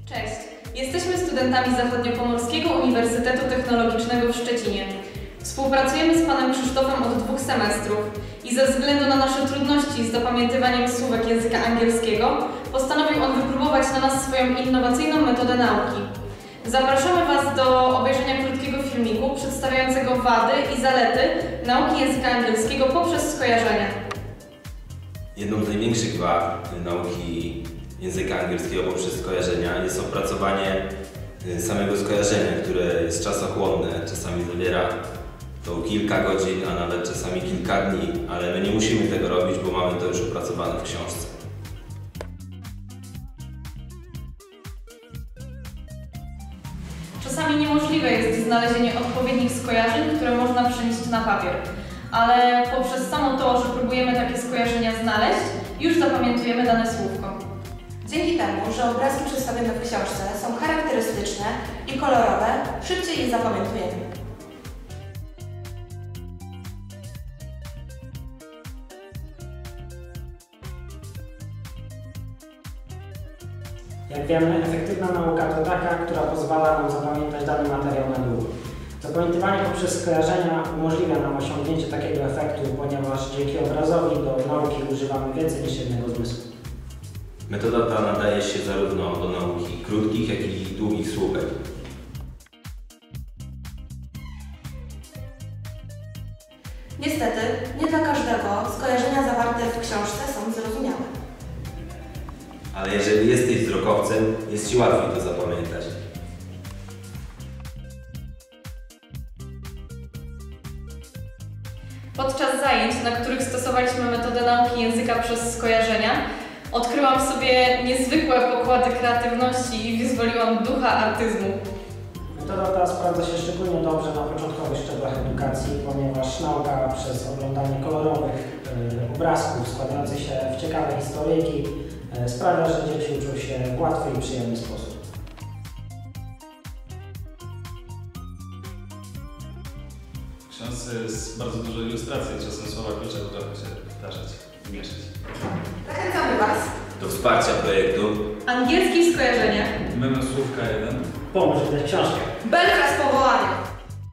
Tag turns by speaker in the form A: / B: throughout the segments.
A: Cześć! Jesteśmy studentami Zachodniopomorskiego Uniwersytetu Technologicznego w Szczecinie. Współpracujemy z panem Krzysztofem od 2 semestrów i ze względu na nasze trudności z zapamiętywaniem słówek języka angielskiego postanowił on wypróbować na nas swoją innowacyjną metodę nauki. Zapraszamy Was do obejrzenia krótkiego filmiku przedstawiającego wady i zalety nauki języka angielskiego poprzez skojarzenia.
B: Jedną z największych wad nauki języka angielskiego poprzez skojarzenia jest opracowanie samego skojarzenia, które jest czasochłonne, czasami zawiera to kilka godzin, a nawet czasami kilka dni, ale my nie musimy tego robić, bo mamy to już opracowane w książce.
A: Czasami niemożliwe jest znalezienie odpowiednich skojarzeń, które można przenieść na papier, ale poprzez samo to, że próbujemy takie skojarzenia znaleźć, już zapamiętujemy dane słówko.
C: Dzięki temu, że obrazki przedstawione w książce są charakterystyczne i kolorowe, szybciej je zapamiętujemy.
D: Jak wiemy, efektywna nauka to taka, która pozwala nam zapamiętać dany materiał na długo. Zapamiętywanie poprzez skojarzenia umożliwia nam osiągnięcie takiego efektu, ponieważ dzięki obrazowi do nauki używamy więcej niż jednego zmysłu.
B: Metoda ta nadaje się zarówno do nauki krótkich, jak i długich słówek.
C: Niestety, nie dla każdego skojarzenia zawarte w książce są zrozumiałe.
B: Ale jeżeli jesteś wzrokowcem, jest Ci łatwiej to zapamiętać.
A: Podczas zajęć, na których stosowaliśmy metodę nauki języka przez skojarzenia, odkryłam w sobie niezwykłe pokłady kreatywności i wyzwoliłam ducha artyzmu.
D: Metoda ta sprawdza się szczególnie dobrze na początkowych szczeblach edukacji, ponieważ nauka przez oglądanie kolorowych obrazków składających się w ciekawe historyjki sprawia, że dzieci uczą się w łatwy i przyjemny sposób.
E: W książce jest bardzo dużo ilustracji, czasem słowa klucze potrafią się powtarzać i mieszać.
C: Zachęcamy Was
B: Do wsparcia projektu
A: Angielski w skojarzeniach.
E: Memy słówka 1.
D: Pomóż wydać książkę.
C: Belka z powołania!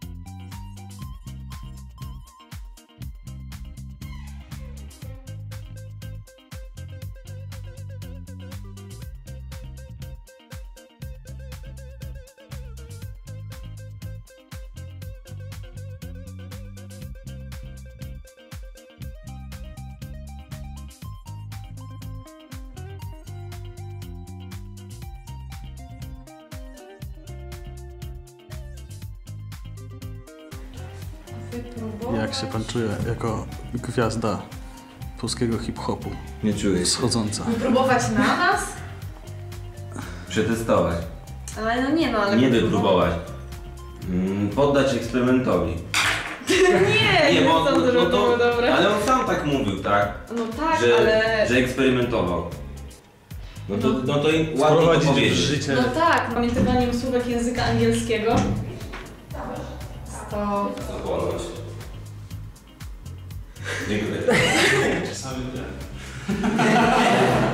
F: Jak się pan czuje jako gwiazda polskiego hip-hopu
B: nie czuję się.
F: wschodząca?
A: Wypróbować na nas?
B: Przetestować.
A: Ale no nie no, ale...
B: Nie wypróbować. Poddać eksperymentowi.
A: Nie,
B: Nie, bo,
A: to było dobre.
B: ale on sam tak mówił, tak?
A: No tak,
B: że,
A: ale...
B: że eksperymentował. No to ładnie to
E: Wprowadzić w
B: powiedzieć.
E: życie.
A: No tak, pamiętywaniem słówek języka angielskiego. To...
B: Zapłonąć. Dziękuję.
E: Czasami nie.